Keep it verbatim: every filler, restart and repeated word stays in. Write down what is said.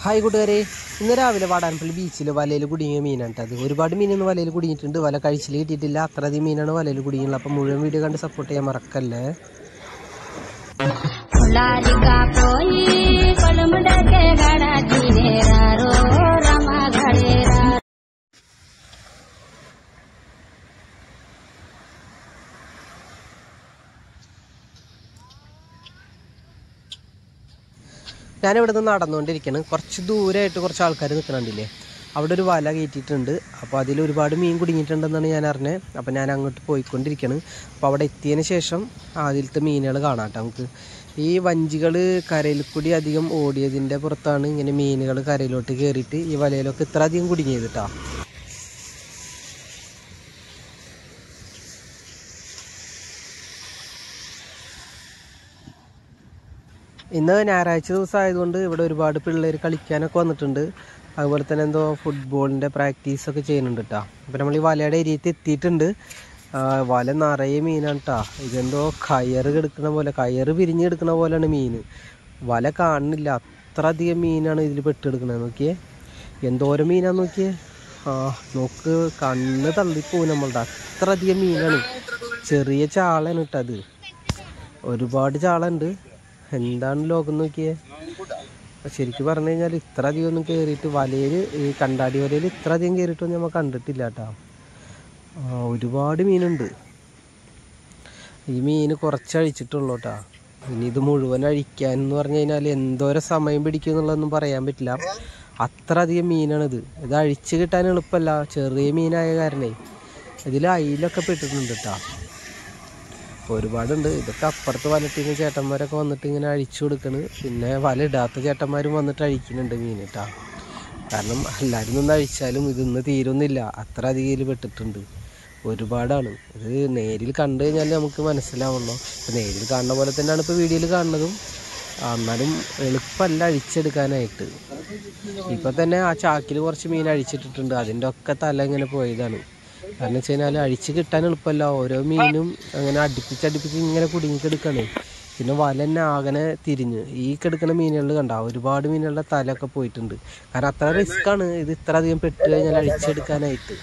Hi കൂട്ടുകാരെ, ഇന്ന് രാവിലെ വാടാനപ്പള്ളി ബീച്ചിൽ വലയിൽ കുടുങ്ങിയ മീനാണ് അത്. ഒരുപാട് മീനൊന്നും വലയിൽ കുടുങ്ങിയിട്ടുണ്ട്. വല കഴിച്ചിൽ കിട്ടിയിട്ടില്ല. അത്രയധികം മീനാണ് വലയിൽ കുടുങ്ങിയുള്ളത്. അപ്പം മുഴുവൻ വീഡിയോ കണ്ട് സപ്പോർട്ട് ചെയ്യാൻ മറക്കല്ലേ. ഞാനിവിടെ നിന്ന് നടന്നുകൊണ്ടിരിക്കുകയാണ്. കുറച്ച് ദൂരമായിട്ട് കുറച്ച് ആൾക്കാർ നിൽക്കണുണ്ടില്ലേ, അവിടെ ഒരു വല കയറ്റിയിട്ടുണ്ട്. അപ്പോൾ അതിൽ ഒരുപാട് മീൻ കുടുങ്ങിയിട്ടുണ്ടെന്നാണ് ഞാൻ അറിഞ്ഞത്. അപ്പോൾ ഞാൻ അങ്ങോട്ട് പോയിക്കൊണ്ടിരിക്കുകയാണ്. അപ്പോൾ അവിടെ എത്തിയതിന് ശേഷം അതിലത്തെ മീനുകൾ കാണാം കേട്ടോ. നമുക്ക് ഈ വഞ്ചികൾ കരയിൽ കൂടി അധികം ഓടിയതിൻ്റെ പുറത്താണ് ഇങ്ങനെ മീനുകൾ കരയിലോട്ട് കയറിയിട്ട് ഈ വലയിലൊക്കെ ഇത്ര അധികം കുടുങ്ങിയത് കേട്ടോ. ഇന്ന് ഞായറാഴ്ച ദിവസം ആയതുകൊണ്ട് ഇവിടെ ഒരുപാട് പിള്ളേർ കളിക്കാനൊക്കെ വന്നിട്ടുണ്ട്. അതുപോലെ തന്നെ എന്തോ ഫുട്ബോളിൻ്റെ പ്രാക്ടീസൊക്കെ ചെയ്യുന്നുണ്ട് കേട്ടോ. അപ്പോൾ നമ്മൾ ഈ വലയുടെ ഏരിയത്ത് എത്തിയിട്ടുണ്ട്. വല നിറയെ മീനാണ് കേട്ടോ. ഇതെന്തോ കയറ് കിടക്കണ പോലെ, കയറ് പിരിഞ്ഞ് കിടക്കണ പോലെയാണ് മീൻ. വല കാണുന്നില്ല, അത്ര അധികം മീനാണ് ഇതിൽ പെട്ടെടുക്കണത്. നോക്കിയേ എന്തോരം മീനാന്ന് നോക്കിയേ. ആ നോക്ക്, കണ്ണ് തള്ളിപ്പോവും നമ്മളുടെ, അത്ര അധികം മീനാണ്. ചെറിയ ചാളയാണ് കേട്ടോ അത്. ഒരുപാട് ചാളുണ്ട്. എന്താണ് ലോകം നോക്കിയേ. ശരിക്കും പറഞ്ഞു കഴിഞ്ഞാൽ ഇത്ര അധികം ഒന്നും കയറിയിട്ട് വലയിൽ, ഈ കണ്ടാടി വലയിൽ ഇത്ര അധികം കയറിയിട്ടൊന്നും നമ്മൾ കണ്ടിട്ടില്ല കേട്ടോ. ഒരുപാട് മീനുണ്ട്. ഈ മീൻ കുറച്ച് അഴിച്ചിട്ടുള്ളൂ കേട്ടോ. ഇനി ഇത് മുഴുവൻ അഴിക്കാനെന്ന് പറഞ്ഞു കഴിഞ്ഞാൽ എന്തോരം സമയം പിടിക്കും എന്നുള്ളതൊന്നും പറയാൻ പറ്റില്ല. അത്ര അധികം മീനാണിത്. ഇത് അഴിച്ച് കിട്ടാൻ എളുപ്പമല്ല, ചെറിയ മീനായ കാരണേ. ഇതിൽ അയിലൊക്കെ പെട്ടിട്ടുണ്ട് കേട്ടോ. ഒരുപാടുണ്ട്. ഇതൊക്കെ അപ്പുറത്ത് വലട്ടിന്ന് ചേട്ടന്മാരൊക്കെ വന്നിട്ട് ഇങ്ങനെ അഴിച്ചു കൊടുക്കണ്. പിന്നെ വല ഇടാത്ത ചേട്ടന്മാരും വന്നിട്ട് അഴിക്കുന്നുണ്ട് മീൻ കേട്ടോ. കാരണം എല്ലാവരും ഒന്ന് അഴിച്ചാലും ഇതൊന്നും തീരുന്നില്ല, അത്ര അധികം പെട്ടിട്ടുണ്ട്. ഒരുപാടാണ്. ഇത് നേരിൽ കണ്ടു കഴിഞ്ഞാൽ നമുക്ക് മനസ്സിലാവുള്ളൂ. ഇപ്പം നേരിൽ കാണുന്ന പോലെ തന്നെയാണ് ഇപ്പോൾ വീഡിയോയിൽ കാണുന്നതും. എന്നാലും എളുപ്പമല്ല അഴിച്ചെടുക്കാനായിട്ട്. ഇപ്പം തന്നെ ആ ചാക്കിൽ കുറച്ച് മീൻ അഴിച്ചിട്ടിട്ടുണ്ട്. അതിൻ്റെ ഒക്കെ തല ഇങ്ങനെ പോയതാണ്. കാരണം വെച്ച് കഴിഞ്ഞാൽ അഴിച്ച് കിട്ടാൻ എളുപ്പമല്ല. ഓരോ മീനും അങ്ങനെ അടുപ്പിച്ചടുപ്പിച്ച് ഇങ്ങനെ കുടുങ്ങിക്കെടുക്കണേ. പിന്നെ വല തന്നെ ആകനെ തിരിഞ്ഞ് ഈ കിടക്കുന്ന മീനുകളിൽ കണ്ട ഒരുപാട് മീനുകളുടെ തലയൊക്കെ പോയിട്ടുണ്ട്. കാരണം അത്ര റിസ്ക്കാണ് ഇത് ഇത്ര അധികം പെട്ട് കഴിഞ്ഞാൽ അഴിച്ചെടുക്കാനായിട്ട്.